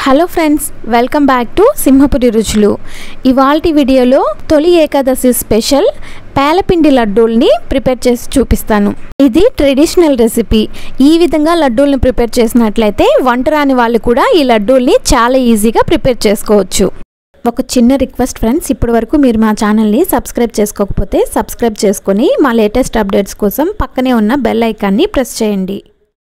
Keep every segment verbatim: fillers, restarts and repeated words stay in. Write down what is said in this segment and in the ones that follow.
Hello friends, welcome back to Simhapuri Ruchulu. ఇవాల్టి వీడియోలో Tholi Ekadashi special పేలపిండి లడ్డూల్ని ప్రిపేర్ చేసి చూపిస్తాను. ఇది ట్రెడిషనల్ రెసిపీ. ఈ విధంగా లడ్డూల్ని ప్రిపేర్ చేసినట్లయితే వంట రాని వాళ్ళు కూడా ఈ లడ్డూల్ని చాలా ఈజీగా ప్రిపేర్ చేసుకోవచ్చు. ఒక చిన్న రిక్వెస్ట్ ఫ్రెండ్స్, ఇప్పటి వరకు మీరు మా ఛానల్ని సబ్స్క్రైబ్ చేసుకోకపోతే సబ్స్క్రైబ్ చేసుకొని మా లేటెస్ట్ అప్డేట్స్ కోసం పక్కనే ఉన్న బెల్ ఐకాన్ని ప్రెస్ చేయండి.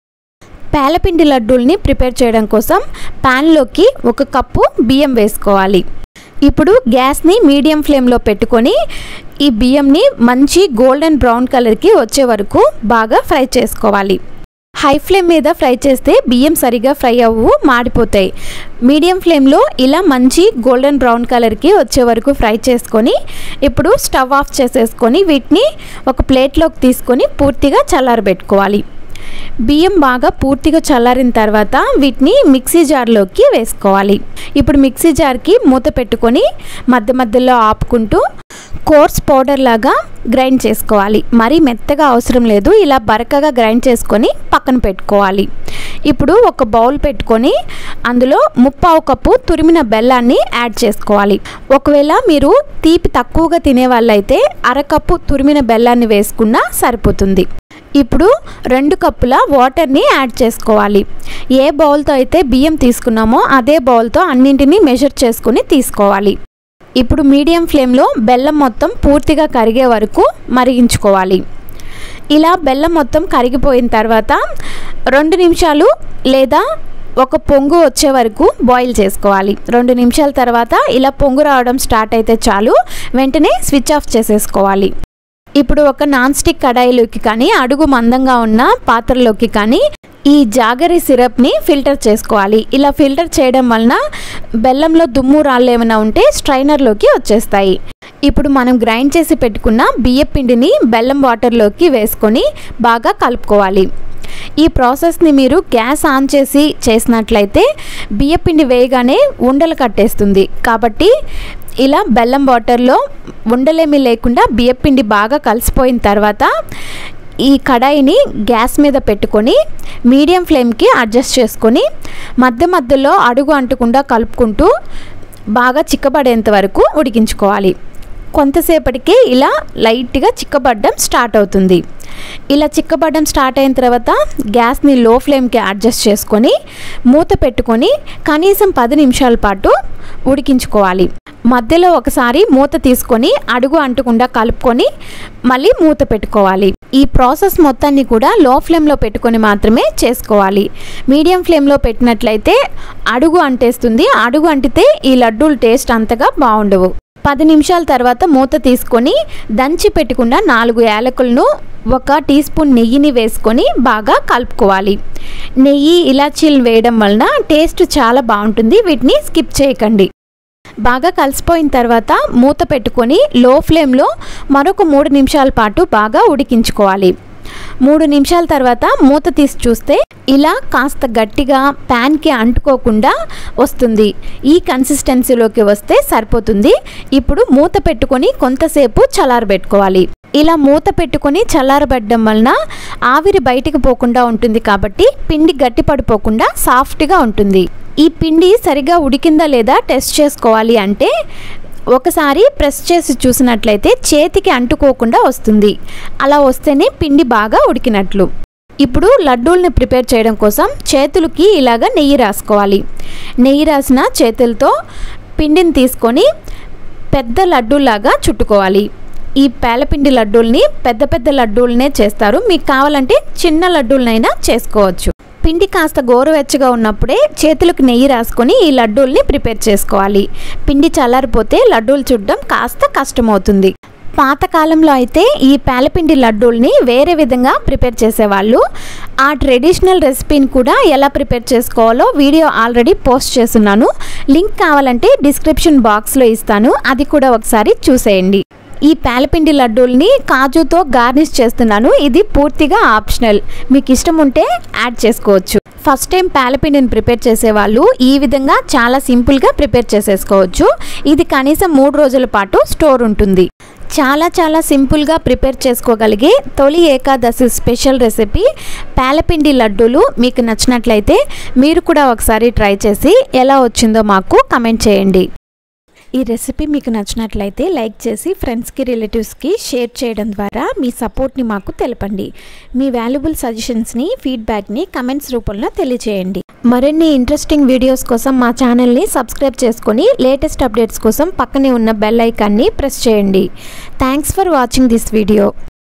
పేలపిండి లడ్డూల్ని ప్రిపేర్ చేయడం కోసం ప్యాన్లోకి ఒక కప్పు బియ్యం వేసుకోవాలి. ఇప్పుడు గ్యాస్ని మీడియం ఫ్లేమ్లో పెట్టుకొని ఈ బియ్యంని మంచి గోల్డెన్ బ్రౌన్ కలర్కి వచ్చే వరకు బాగా ఫ్రై చేసుకోవాలి. హై ఫ్లేమ్ మీద ఫ్రై చేస్తే బియ్యం సరిగా ఫ్రై అవ్వు, మాడిపోతాయి. మీడియం ఫ్లేమ్లో ఇలా మంచి గోల్డెన్ బ్రౌన్ కలర్కి వచ్చే వరకు ఫ్రై చేసుకొని ఇప్పుడు స్టవ్ ఆఫ్ చేసేసుకొని వీటిని ఒక ప్లేట్లోకి తీసుకొని పూర్తిగా చల్లారబెట్టుకోవాలి. బియ్యం బాగా పూర్తిగా చల్లారిన తర్వాత వీటిని మిక్సీ జార్లోకి వేసుకోవాలి. ఇప్పుడు మిక్సీ జార్కి మూత పెట్టుకొని మధ్య మధ్యలో ఆపుకుంటూ కోర్స్ పౌడర్ లాగా గ్రైండ్ చేసుకోవాలి. మరీ మెత్తగా అవసరం లేదు, ఇలా బరకగా గ్రైండ్ చేసుకొని పక్కన పెట్టుకోవాలి. ఇప్పుడు ఒక బౌల్ పెట్టుకొని అందులో ముప్పావు కప్పు తురిమిన బెల్లాన్ని యాడ్ చేసుకోవాలి. ఒకవేళ మీరు తీపి తక్కువగా తినే వాళ్ళైతే అరకప్పు తురిమిన బెల్లాన్ని వేసుకున్నా సరిపోతుంది. ఇప్పుడు రెండు కప్పుల వాటర్ని యాడ్ చేసుకోవాలి. ఏ బౌల్తో అయితే బియ్యం తీసుకున్నామో అదే బౌల్తో అన్నింటినీ మెజర్ చేసుకుని తీసుకోవాలి. ఇప్పుడు మీడియం ఫ్లేమ్లో బెల్లం మొత్తం పూర్తిగా కరిగే వరకు మరిగించుకోవాలి. ఇలా బెల్లం మొత్తం కరిగిపోయిన తర్వాత రెండు నిమిషాలు లేదా ఒక పొంగు వచ్చే వరకు బాయిల్ చేసుకోవాలి. రెండు నిమిషాల తర్వాత ఇలా పొంగు రావడం స్టార్ట్ అయితే చాలు, వెంటనే స్విచ్ ఆఫ్ చేసేసుకోవాలి. ఇప్పుడు ఒక నాన్ స్టిక్ కడాయిలోకి కానీ అడుగు మందంగా ఉన్న పాత్రలోకి కానీ ఈ జాగరి సిరప్ని ఫిల్టర్ చేసుకోవాలి. ఇలా ఫిల్టర్ చేయడం వలన బెల్లంలో దుమ్ము రాళ్ళు ఏమైనా ఉంటే స్ట్రైనర్లోకి వచ్చేస్తాయి. ఇప్పుడు మనం గ్రైండ్ చేసి పెట్టుకున్న బియ్య పిండిని బెల్లం వాటర్లోకి వేసుకొని బాగా కలుపుకోవాలి. ఈ ప్రాసెస్ని మీరు గ్యాస్ ఆన్ చేసి చేసినట్లయితే బియ్యపిండి వేయగానే ఉండలు కట్టేస్తుంది. కాబట్టి ఇలా బెల్లం వాటర్లో ఉండలేమి లేకుండా బియ్యపిండి బాగా కలిసిపోయిన తర్వాత ఈ కడాయిని గ్యాస్ మీద పెట్టుకొని మీడియం ఫ్లేమ్కి అడ్జస్ట్ చేసుకొని మధ్య మధ్యలో అడుగు అంటకుండా కలుపుకుంటూ బాగా చిక్కబడేంత వరకు ఉడికించుకోవాలి. కొంతసేపటికి ఇలా లైట్గా చిక్కబడడం స్టార్ట్ అవుతుంది. ఇలా చిక్కబడడం స్టార్ట్ అయిన తర్వాత గ్యాస్ని లో ఫ్లేమ్కి అడ్జస్ట్ చేసుకొని మూత పెట్టుకొని కనీసం పది నిమిషాల పాటు ఉడికించుకోవాలి. మధ్యలో ఒకసారి మూత తీసుకొని అడుగు అంటకుండా కలుపుకొని మళ్ళీ మూత పెట్టుకోవాలి. ఈ ప్రాసెస్ మొత్తాన్ని కూడా లో ఫ్లేమ్లో పెట్టుకొని మాత్రమే చేసుకోవాలి. మీడియం ఫ్లేమ్లో పెట్టినట్లయితే అడుగు అంటేస్తుంది. అడుగు అంటితే ఈ లడ్డూల టేస్ట్ అంతగా బాగుండవు. పది నిమిషాల తర్వాత మూత తీసుకొని దంచి పెట్టుకున్న నాలుగు యాలకులను ఒక టీ స్పూన్ నెయ్యిని వేసుకొని బాగా కలుపుకోవాలి. నెయ్యి ఇలాచీలు వేయడం వలన టేస్ట్ చాలా బాగుంటుంది, వీటిని స్కిప్ చేయకండి. బాగా కలిసిపోయిన తర్వాత మూత పెట్టుకొని లో ఫ్లేమ్లో మరొక మూడు నిమిషాల పాటు బాగా ఉడికించుకోవాలి. మూడు నిమిషాల తర్వాత మూత తీసి చూస్తే ఇలా కాస్త గట్టిగా ప్యాన్కి అంటుకోకుండా వస్తుంది. ఈ కన్సిస్టెన్సీలోకి వస్తే సరిపోతుంది. ఇప్పుడు మూత పెట్టుకొని కొంతసేపు చల్లారబెట్టుకోవాలి. ఇలా మూత పెట్టుకొని చల్లారబెట్టడం వలన ఆవిరి బయటికి పోకుండా ఉంటుంది. కాబట్టి పిండి గట్టి పడిపోకుండా సాఫ్ట్గా ఉంటుంది. ఈ పిండి సరిగా ఉడికిందా లేదా టెస్ట్ చేసుకోవాలి అంటే ఒకసారి ప్రెస్ చేసి చూసినట్లయితే చేతికి అంటుకోకుండా వస్తుంది. అలా వస్తేనే పిండి బాగా ఉడికినట్లు. ఇప్పుడు లడ్డూల్ని ప్రిపేర్ చేయడం కోసం చేతులకి ఇలాగ నెయ్యి రాసుకోవాలి. నెయ్యి రాసిన చేతులతో పిండిని తీసుకొని పెద్ద లడ్డూలాగా చుట్టుకోవాలి. ఈ పేలపిండి లడ్డూల్ని పెద్ద పెద్ద లడ్డూలనే చేస్తారు, మీకు కావాలంటే చిన్న లడ్డూలనైనా చేసుకోవచ్చు. పిండి కాస్త గోరువెచ్చగా ఉన్నప్పుడే చేతులకు నెయ్యి రాసుకొని ఈ లడ్డూల్ని ప్రిపేర్ చేసుకోవాలి. పిండి చల్లారిపోతే లడ్డూలు చుట్టడం కాస్త కష్టమవుతుంది. పాతకాలంలో అయితే ఈ పేలపిండి లడ్డూల్ని వేరే విధంగా ప్రిపేర్ చేసేవాళ్ళు. ఆ ట్రెడిషనల్ రెసిపీని కూడా ఎలా ప్రిపేర్ చేసుకోవాలో వీడియో ఆల్రెడీ పోస్ట్ చేస్తున్నాను. లింక్ కావాలంటే డిస్క్రిప్షన్ బాక్స్లో ఇస్తాను, అది కూడా ఒకసారి చూసేయండి. ఈ పేలపిండి లడ్డూల్ని కాజుతో గార్నిష్ చేస్తున్నాను. ఇది పూర్తిగా ఆప్షనల్, మీకు ఇష్టం ఉంటే యాడ్ చేసుకోవచ్చు. ఫస్ట్ టైం పేలపిండిని ప్రిపేర్ చేసేవాళ్ళు ఈ విధంగా చాలా సింపుల్గా ప్రిపేర్ చేసేసుకోవచ్చు. ఇది కనీసం మూడు రోజుల పాటు స్టోర్ ఉంటుంది. చాలా చాలా సింపుల్గా ప్రిపేర్ చేసుకోగలిగే తొలి ఏకాదశి స్పెషల్ రెసిపీ పేలపిండి లడ్డూలు మీకు నచ్చినట్లయితే మీరు కూడా ఒకసారి ట్రై చేసి ఎలా వచ్చిందో మాకు కమెంట్ చేయండి. ఈ రెసిపీ మీకు నచ్చినట్లయితే లైక్ చేసి ఫ్రెండ్స్కి రిలేటివ్స్కి షేర్ చేయడం ద్వారా మీ సపోర్ట్ని మాకు తెలపండి. మీ వాల్యుబుల్ సజెషన్స్ని ఫీడ్బ్యాక్ని కమెంట్స్ రూపంలో తెలియజేయండి. మరిన్ని ఇంట్రెస్టింగ్ వీడియోస్ కోసం మా ఛానల్ని సబ్స్క్రైబ్ చేసుకొని లేటెస్ట్ అప్డేట్స్ కోసం పక్కనే ఉన్న బెల్ ఐకాన్ని ప్రెస్ చేయండి. Thanks for watching this video.